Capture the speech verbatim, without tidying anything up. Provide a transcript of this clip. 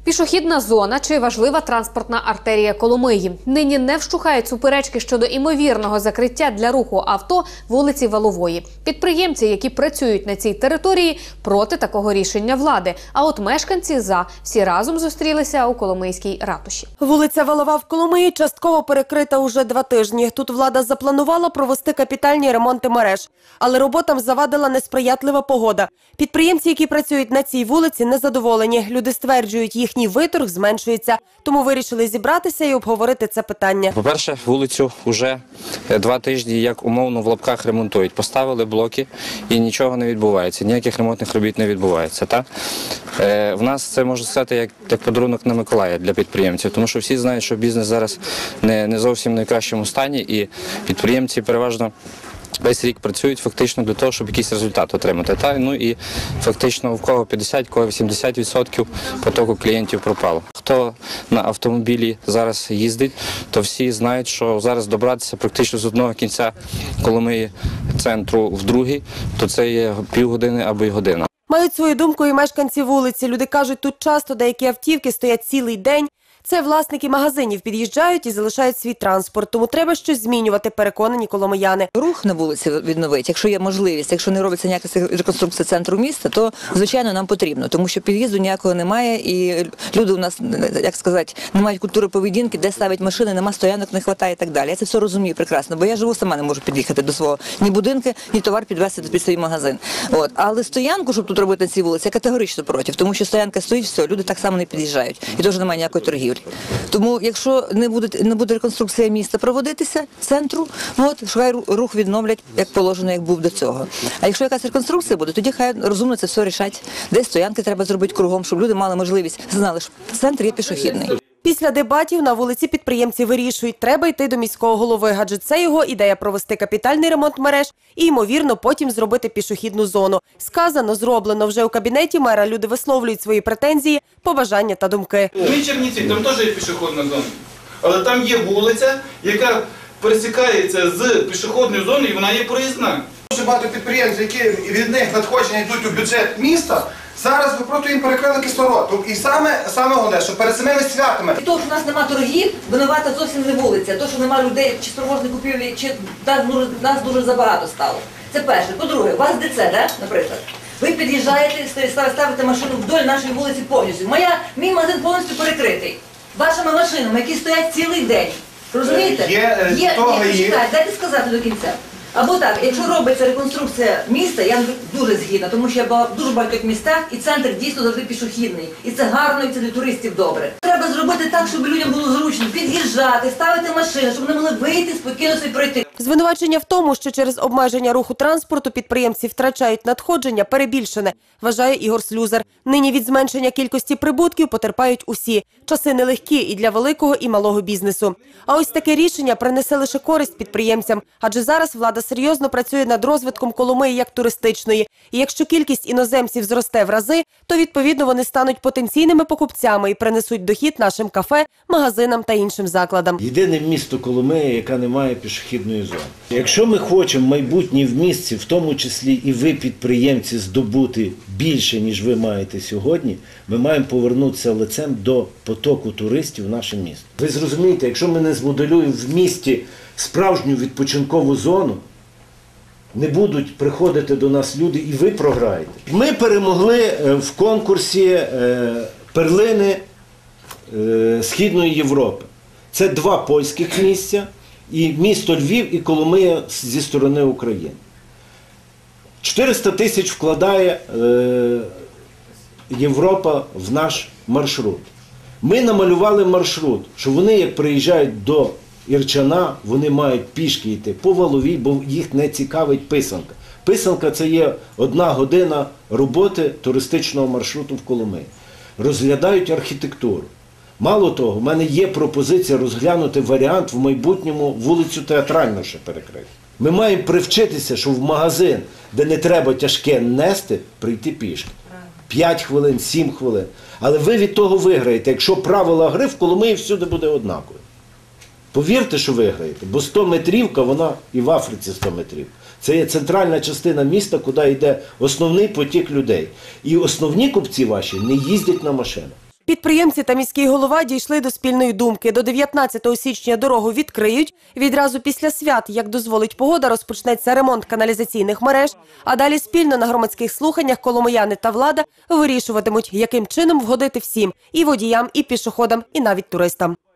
Пішохідна зона чи важлива транспортна артерія Коломиї. Нині не вщухають суперечки щодо імовірного закриття для руху авто вулиці Валової. Підприємці, які працюють на цій території, проти такого рішення влади. А от мешканці за. Всі разом зустрілися у Коломийській ратуші. Вулиця Валова в Коломиї частково перекрита уже два тижні. Тут влада запланувала провести капітальні ремонти мереж. Але роботам завадила несприятлива погода. Підприємці, які працюють на цій вулиці, незадоволені. Люди стверджують, їхній виторг зменшується. Тому вирішили зібратися і обговорити це питання. По-перше, вулицю вже два тижні, як умовно, в лапках ремонтують. Поставили блоки і нічого не відбувається. Ніяких ремонтних робіт не відбувається. Так? Е, в нас це, можна сказати, як, як подарунок на Миколая для підприємців. Тому що всі знають, що бізнес зараз не, не зовсім в найкращому стані. І підприємці переважно весь рік працюють фактично для того, щоб якийсь результат отримати. Та? Ну і фактично в кого п'ятдесят, в кого вісімдесят відсотків потоку клієнтів пропало. Хто на автомобілі зараз їздить, то всі знають, що зараз добратися практично з одного кінця Коломиї центру в другий, то це є півгодини або й година. Мають свою думку і мешканці вулиці. Люди кажуть, тут часто деякі автівки стоять цілий день. Це власники магазинів під'їжджають і залишають свій транспорт, тому треба щось змінювати, переконані коломияни. Рух на вулиці відновити, якщо є можливість, якщо не робиться ніяка реконструкція центру міста, то, звичайно, нам потрібно, тому що під'їзду ніякого немає і люди у нас, як сказати, не мають культури поведінки, де ставить машини, нема стоянок, не вистачає і так далі. Я це все розумію прекрасно, бо я живу сама, не можу під'їхати до свого ні будинку, ні товар підвезти під свій магазин. От. Але стоянку, щоб тут робити на цій вулиці, я категорично проти, тому що стоянка стоїть, все, люди так само не під'їжджають і теж немає ніякої торгівлі. Тому, якщо не буде, не буде реконструкція міста проводитися, центру, от, хай рух відновлять, як положено, як був до цього. А якщо якась реконструкція буде, тоді хай розумно це все рішать. Десь стоянки треба зробити кругом, щоб люди мали можливість, знали, що центр є пішохідний. Після дебатів на вулиці підприємці вирішують, треба йти до міського голови, адже це його ідея провести капітальний ремонт мереж і, ймовірно, потім зробити пішохідну зону. Сказано, зроблено. Вже у кабінеті мера люди висловлюють свої претензії, побажання та думки. Ми Чернівці, там теж є пішохідна зона, але там є вулиця, яка пересікається з пішохідною зоною і вона є проїзна. Дуже багато підприємців, які від них надходження йдуть у бюджет міста, зараз ви просто їм перекрили кислород. І саме, саме головне, що перед самими святами. І то, що у нас немає торгів, винувата зовсім не вулиця. То, що немає людей, чи сторожні купівлі, чи нас, нас дуже забагато стало. Це перше. По-друге, у вас ДЦ, да? Наприклад. Ви під'їжджаєте, ставите машину вдоль нашої вулиці повністю. Моя, мій магазин повністю перекритий. Вашими машинами, які стоять цілий день. Розумієте? Є, є, того є, є. чекайте, дайте сказати до кінця. Або так, якщо робиться реконструкція міста, я дуже згідна, тому що я була в дуже багатьох містах, і центр дійсно завжди пішохідний. І це гарно, і це для туристів добре. Треба зробити так, щоб людям було зручно під'їжджати, ставити машини, щоб вони могли вийти, спокійно собі пройти. Звинувачення в тому, що через обмеження руху транспорту підприємці втрачають надходження, перебільшене, вважає Ігор Слюзар. Нині від зменшення кількості прибутків потерпають усі. Часи нелегкі і для великого, і малого бізнесу. А ось таке рішення принесе лише користь підприємцям, адже зараз влада серйозно працює над розвитком Коломиї як туристичної. І якщо кількість іноземців зросте в рази, то відповідно вони стануть потенційними покупцями і принесуть дохід нашим кафе, магазинам та іншим закладам. Єдине місто Коломия, яка не має пішохідної зони. Якщо ми хочемо майбутнє в місті, в тому числі і ви, підприємці, здобути більше, ніж ви маєте сьогодні, ми маємо повернутися лицем до потоку туристів в наше місто. Ви зрозумієте, якщо ми не змоделюємо в місті справжню відпочинкову зону, не будуть приходити до нас люди і ви програєте. Ми перемогли в конкурсі перлини Східної Європи. Це два польських місця. І місто Львів, і Коломия зі сторони України. чотириста тисяч вкладає е, Європа в наш маршрут. Ми намалювали маршрут, що вони, як приїжджають до Ірчана, вони мають пішки йти по Валовій, бо їх не цікавить писанка. Писанка – це є одна година роботи туристичного маршруту в Коломиї. Розглядають архітектуру. Мало того, в мене є пропозиція розглянути варіант в майбутньому вулицю Театральну ще перекрити. Ми маємо привчитися, що в магазин, де не треба тяжке нести, прийти пішки. п'ять хвилин, сім хвилин. Але ви від того виграєте, якщо правила гри в Коломиї всюди буде однакові. Повірте, що виграєте, бо сто метрівка, вона і в Африці сто метрів. Це є центральна частина міста, куди йде основний потік людей. І основні купці ваші не їздять на машинах. Підприємці та міський голова дійшли до спільної думки. До дев'ятнадцятого січня дорогу відкриють. Відразу після свят, як дозволить погода, розпочнеться ремонт каналізаційних мереж. А далі спільно на громадських слуханнях коломияни та влада вирішуватимуть, яким чином вгодити всім – і водіям, і пішоходам, і навіть туристам.